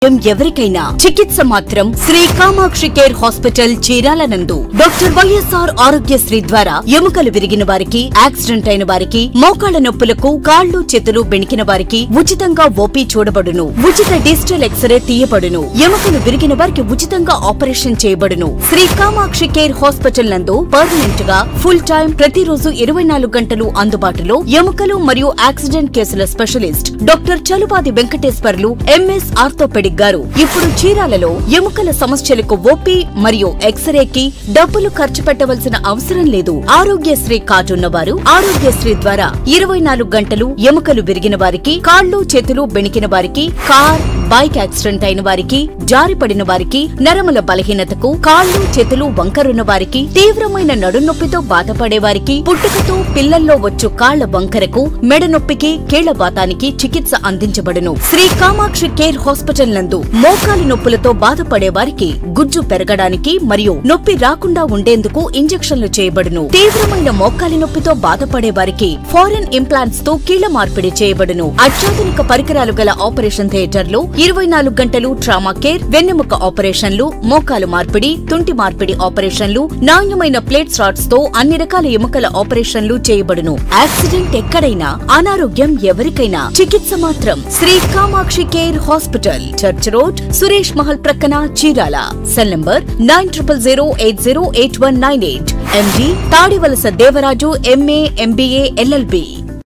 ఎవరికైనా చికిత్స మాత్రం శ్రీ కామాక్షి కేర్ హాస్పిటల్ చీరాల నందు డాక్టర్ వైఎస్ఆర్ ఆరోగ్యశ్రీ ద్వారా ఎముకలు విరిగిన వారికి, యాక్సిడెంట్ అయిన వారికి, మోకాళ్ల నొప్పులకు, కాళ్లు చేతులు బెణికిన వారికి ఉచితంగా ఓపీ చూడబడును. ఉచిత డిజిటల్ ఎక్స్రే తీయబడును. ఎముకలు విరిగిన వారికి ఉచితంగా ఆపరేషన్ చేయబడును. శ్రీ కామాక్షి కేర్ హాస్పిటల్ నందు పర్మనెంట్ గా ఫుల్ టైం ప్రతిరోజు 24 గంటలు అందుబాటులో ఎముకలు మరియు యాక్సిడెంట్ కేసుల specialist doctor Chalupadi Venkateswarlu MS orthopaedic గారు ఇప్పుడు చీరాలలో ఎముకల సమస్యలకు ఓపీ మరియు ఎక్స్రేకి డబ్బులు ఖర్చు పెట్టవలసిన అవసరం లేదు. ఆరోగ్యశ్రీ కార్డు ఉన్నవారు ఆరోగ్యశ్రీ ద్వారా 24 గంటలు ఎముకలు విరిగిన వారికి, కాళ్లు చేతులు బెణికిన వారికి, కార్ బైక్ యాక్సిడెంట్ అయిన వారికి, జారిపడిన వారికి, నరముల బలహీనతకు, కాళ్లు చేతులు వంకరున్న వారికి, తీవ్రమైన నడునొప్పితో బాధపడే వారికి, పుట్టుకతో పిల్లల్లో వచ్చు కాళ్ల వంకరకు, మెడ నొప్పికి, కీళ్లవాతానికి చికిత్స అందించబడును. శ్రీ కామాక్షి కేర్ హాస్పిటల్ నందు మోకాలి నొప్పులతో బాధపడే వారికి గుజ్జు పెరగడానికి మరియు నొప్పి రాకుండా ఉండేందుకు ఇంజెక్షన్లు చేయబడును. తీవ్రమైన మోకాలి నొప్పితో బాధపడే వారికి ఫారెన్ ఇంప్లాంట్స్ తో కీళ్ల మార్పిడి చేయబడును. అత్యాధునిక పరికరాలు గల ఆపరేషన్ థియేటర్లు, 24 గంటలు ట్రామా కేర్, వెన్నెముక ఆపరేషన్లు, మోకాలు మార్పిడి, తుంటి మార్పిడి ఆపరేషన్లు, నాణ్యమైన ప్లేట్స్ రాడ్స్ తో అన్ని రకాల ఎముకల ఆపరేషన్లు చేయబడును. యాక్సిడెంట్ ఎక్కడైనా, అనారోగ్యం ఎవరికైనా చికిత్స మాత్రం Sri Kamakshi care hospital, church road, Suresh Mahal ప్రక్కన, Chirala. Cell number 9000808198. MD Tadivalasa Devaraju, MA, MBA, LLB.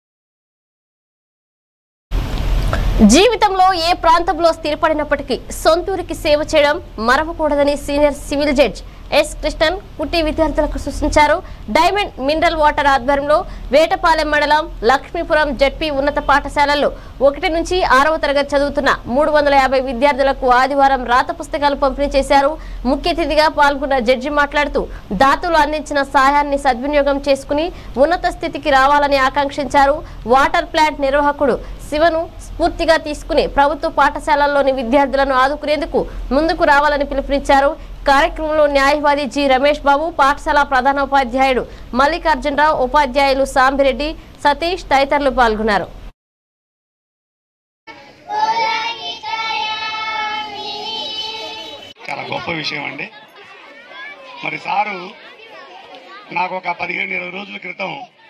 జీవితంలో ఏ ప్రాంతంలో స్థిరపడినప్పటికీ సొంతూరికి సేవ చేయడం మరవకూడదని senior civil judge S Krishnan Putti విద్యార్థులకు సూచించారు. డైమండ్ మినరల్ వాటర్ ఆధ్వర్యంలో వేటపాలెం మండలం లక్ష్మీపురం జడ్పీ ఉన్నత పాఠశాలల్లో 1 నుంచి 6వ తరగతి చదువుతున్న 350 విద్యార్థులకు ఆదివారం రాత పుస్తకాలు పంపిణీ చేశారు. ముఖ్య అతిథిగా పాల్గొన్న జడ్జి మాట్లాడుతూ దాతలు అందించిన సహాయాన్ని సద్వినియోగం చేసుకుని ఉన్నత స్థితికి రావాలని ఆకాంక్షించారు. వాటర్ ప్లాంట్ నిర్వాహకుడు శివను స్ఫూర్తిగా తీసుకుని ప్రభుత్వ పాఠశాలల్లోని విద్యార్థులను ఆదుకునేందుకు ముందుకు రావాలని పిలుపునిచ్చారు. కార్యక్రమంలో న్యాయవాది జి రమేష్ బాబు, పాఠశాల ప్రధానోపాధ్యాయుడు మల్లికార్జునరావు, ఉపాధ్యాయులు సాంబిరెడ్డి, సతీష్ తదితరులు పాల్గొన్నారు. చాలా గొప్ప విషయం అండి. మరి సారు నాకు ఒక 15-20 రోజుల క్రితం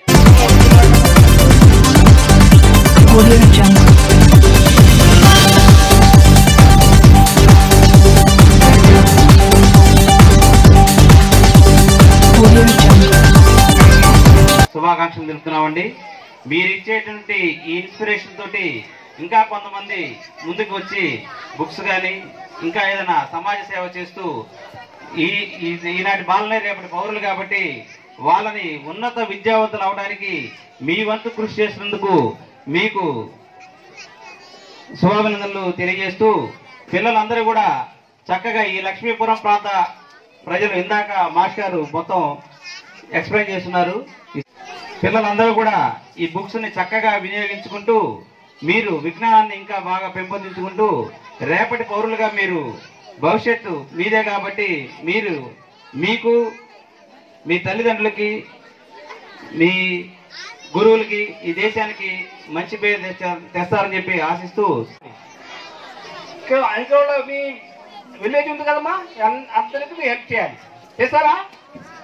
శుభాకాంక్షలు తెలుపుతున్నామండి. మీరు ఇచ్చేటువంటి ఈ ఇన్స్పిరేషన్ తోటి ఇంకా కొంతమంది ముందుకు వచ్చి బుక్స్ కానీ ఇంకా ఏదైనా సమాజ సేవ చేస్తూ ఈనాటి బాలనే రేపటి పౌరులు కాబట్టి వాళ్ళని ఉన్నత విద్యావంతులు అవడానికి మీ వంతు కృషి చేసినందుకు మీకు శుభాభినందనలు తెలియజేస్తూ పిల్లలందరూ కూడా చక్కగా ఈ లక్ష్మీపురం ప్రాంత ప్రజలు ఇందాక మాస్టర్ గారు మొత్తం ఎక్స్ప్లెయిన్ చేస్తున్నారు. పిల్లలందరూ కూడా ఈ బుక్స్ ని చక్కగా వినియోగించుకుంటూ మీరు విజ్ఞానాన్ని ఇంకా బాగా పెంపొందించుకుంటూ రేపటి పౌరులుగా మీరు భవిష్యత్తు మీదే కాబట్టి మీరు మీకు మీ తల్లిదండ్రులకి మీ గురువులకి ఈ దేశానికి మంచి పేరు తెస్తారని చెప్పి ఆశిస్తూ మీ విలేజ్ ఉంది కదమ్మా, అందరికీ హెల్ప్ చేయాలి. చేస్తారా?